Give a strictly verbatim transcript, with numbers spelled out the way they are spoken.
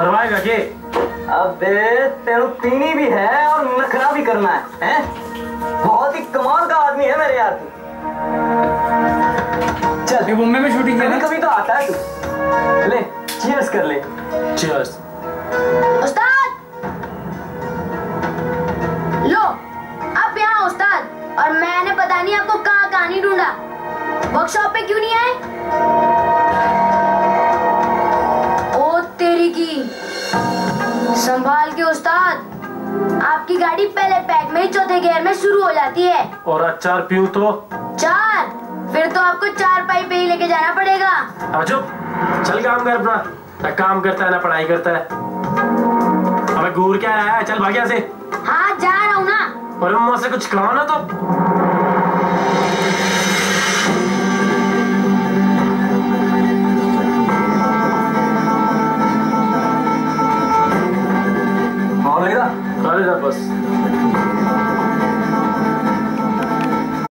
मरवाएगा के? अबे तेरे पीनी भी है और नखरा भी करना है, हैं? बहुत ही कमाल का आदमी है मेरे यार तू। चल ये मुंबई में शूटिंग है ना? कभी तो आता है तू। ले चीयर्स कर ले। चीयर्स। उस्ताद लो अब यहाँ उस्ताद, और मैंने पता नहीं आपको कहाँ कहानी ढूंढा, वर्कशॉप पे क्यों नहीं आए? ओ तेरी की, संभाल के उस्ताद, आपकी गाड़ी पहले पैक में ही चौथे गियर में शुरू हो जाती है। और अचार पीऊं तो? चार? फिर तो आपको चार पाई पे ही लेके जाना पड़ेगा। अब चुप, चल काम कर अपना। ना काम करता है ना पढ़ाई करता है। अबे घूर क्या आया है, चल भाग यहाँ से। हाँ जा रहा हूँ ना। और मुझसे कुछ कहो ना तो। और लेगा? अरे बस